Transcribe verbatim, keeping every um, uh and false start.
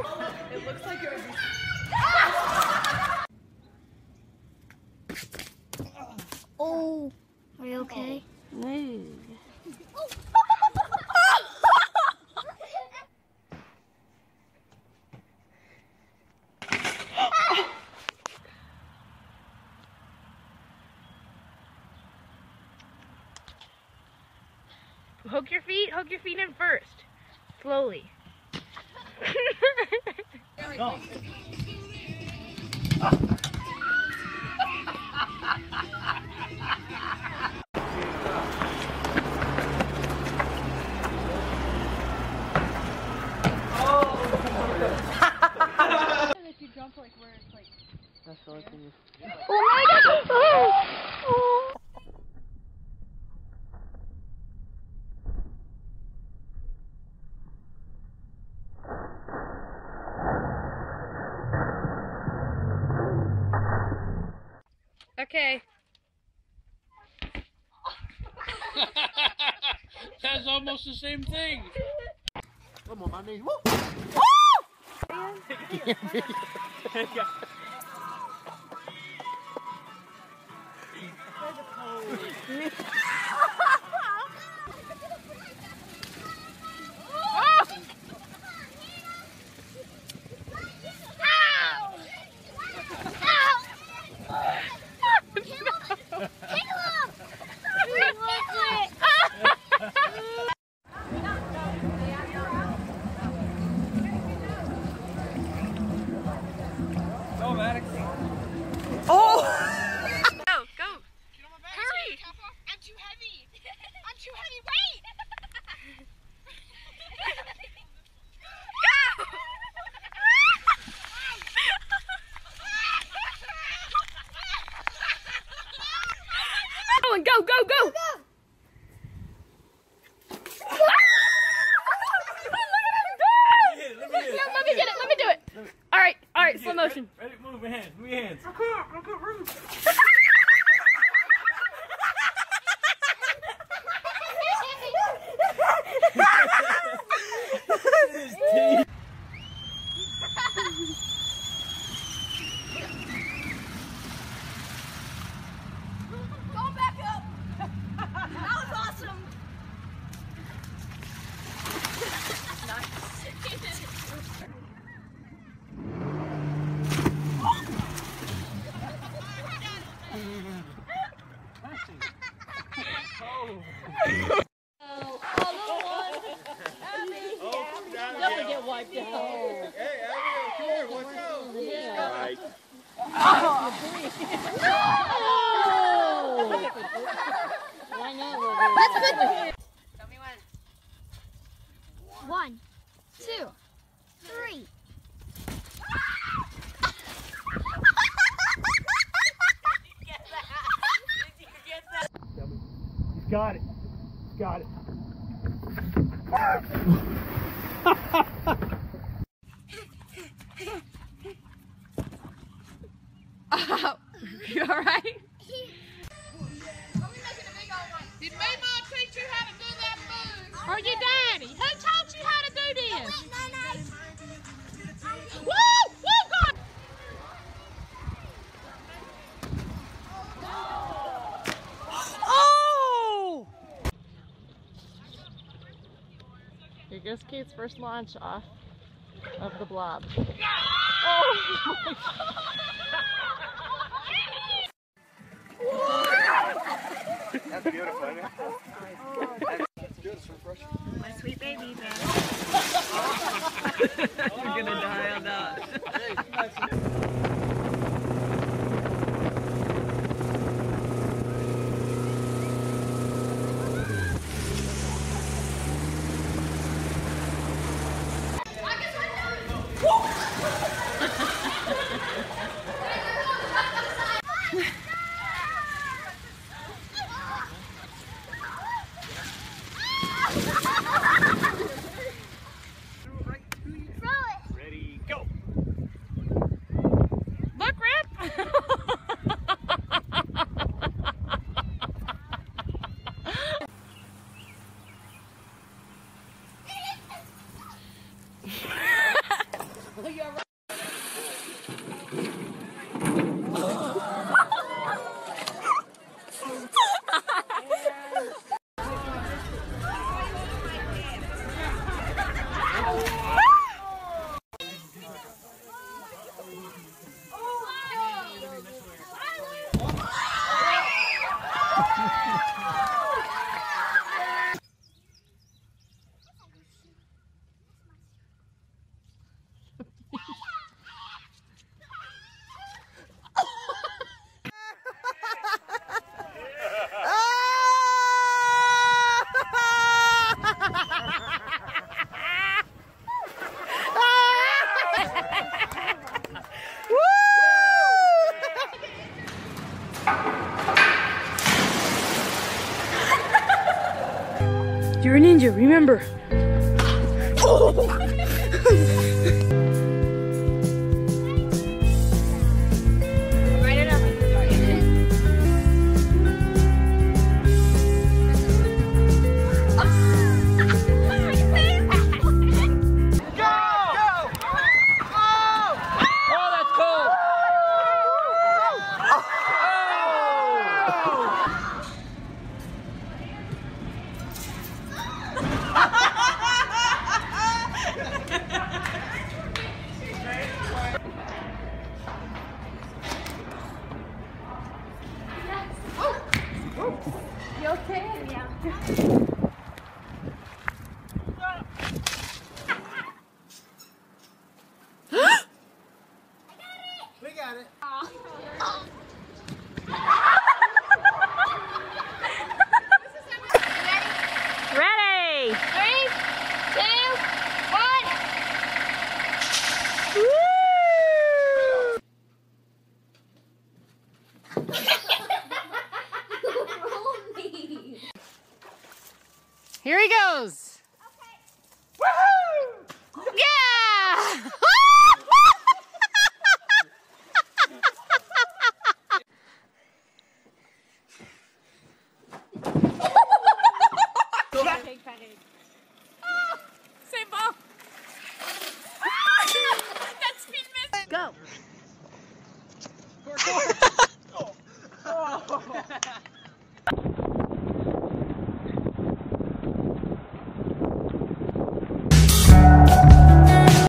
It looks like it would be. Oh, are you okay? No. Hook your feet, hook your feet in first. Slowly. Go. If you jump like where it's like. That's all I can do. Oh my god! Oh. Oh. Okay. That's almost the same thing. Come on, my knees. Woo! Go, Maddox. Oh! Go, go. Hurry! I'm too heavy. I'm too heavy. Wait. Go! Go, go, go! Let me get it, let me do it. All right, all right, slow motion. Ready, move your hands, move your hands. Go back up. That was awesome. Don't get wiped out. Hey, Abigail, come here, let's go. Yeah. All right. I know. That's good. Tell me when. One, two, three. He's got it. He's got it. Oh, you all right? Did Maymon teach you how to do that move? Or your daddy? Who taught you how to do this? Woo! Woo! God! Oh! Here goes Kate's first launch off of the blob. Oh my God! That's beautiful, isn't it? That's good, it's refreshing. My sweet baby, man. You're gonna die on that. danger, remember. Oh! You okay? Yeah. We got it. Ready? Three, two, one. Here he goes. Okay. Yeah!